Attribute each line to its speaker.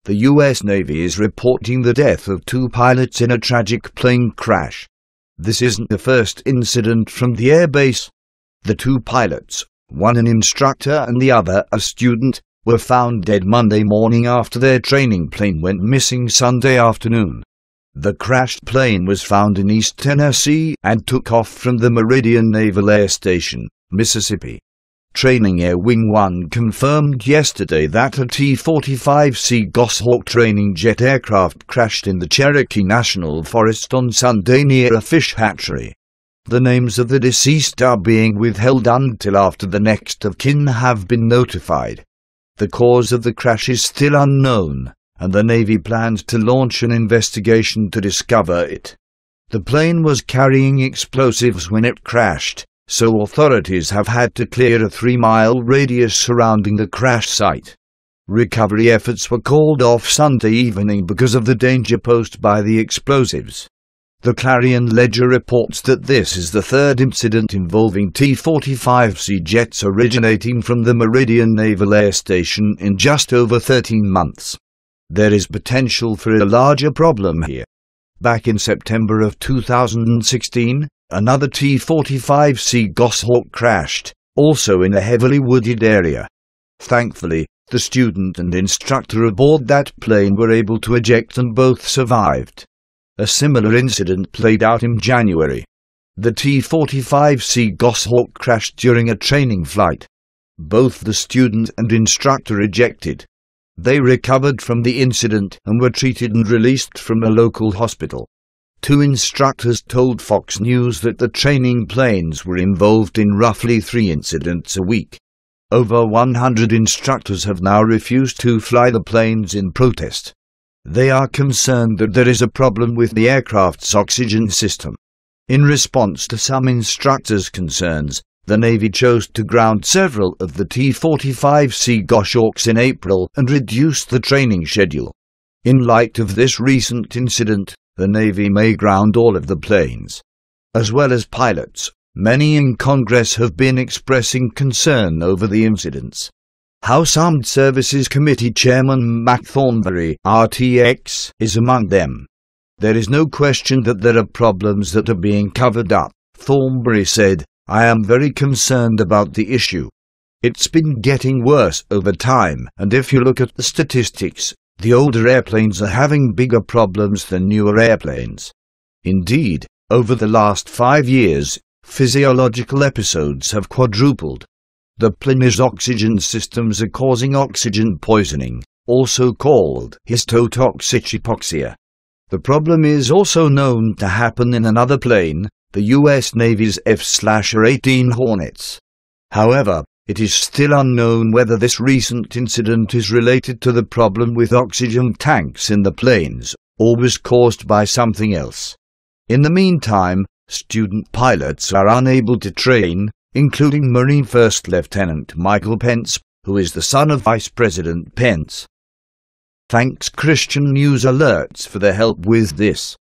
Speaker 1: The U.S. Navy is reporting the death of 2 pilots in a tragic plane crash. This isn't the first incident from the airbase. The 2 pilots, one an instructor and the other a student, were found dead Monday morning after their training plane went missing Sunday afternoon. The crashed plane was found in East Tennessee and took off from the Meridian Naval Air Station, Mississippi. Training Air Wing 1 confirmed yesterday that a T-45C Goshawk training jet aircraft crashed in the Cherokee National Forest on Sunday near a fish hatchery. The names of the deceased are being withheld until after the next of kin have been notified. The cause of the crash is still unknown, and the Navy plans to launch an investigation to discover it. The plane was carrying explosives when it crashed, so authorities have had to clear a 3-mile radius surrounding the crash site. Recovery efforts were called off Sunday evening because of the danger posed by the explosives. The Clarion Ledger reports that this is the 3rd incident involving T-45C jets originating from the Meridian Naval Air Station in just over 13 months. There is potential for a larger problem here. Back in September of 2016, another T-45C Goshawk crashed, also in a heavily wooded area. Thankfully, the student and instructor aboard that plane were able to eject and both survived. A similar incident played out in January. The T-45C Goshawk crashed during a training flight. Both the student and instructor ejected. They recovered from the incident and were treated and released from a local hospital. 2 instructors told Fox News that the training planes were involved in roughly 3 incidents a week. Over 100 instructors have now refused to fly the planes in protest. They are concerned that there is a problem with the aircraft's oxygen system. In response to some instructors' concerns, the Navy chose to ground several of the T-45C Goshawks in April and reduced the training schedule. In light of this recent incident, the Navy may ground all of the planes. As well as pilots, many in Congress have been expressing concern over the incidents. House Armed Services Committee Chairman Mac Thornberry, RTX, is among them. There is no question that there are problems that are being covered up, Thornberry said. I am very concerned about the issue. It's been getting worse over time, and if you look at the statistics, the older airplanes are having bigger problems than newer airplanes. Indeed, over the last 5 years, physiological episodes have quadrupled. The plane's oxygen systems are causing oxygen poisoning, also called histotoxic hypoxia. The problem is also known to happen in another plane, the U.S. Navy's F/A-18 Hornets. However, it is still unknown whether this recent incident is related to the problem with oxygen tanks in the planes, or was caused by something else. In the meantime, student pilots are unable to train, including Marine First Lieutenant Michael Pence, who is the son of Vice President Pence. Thanks Christian News Alerts for their help with this.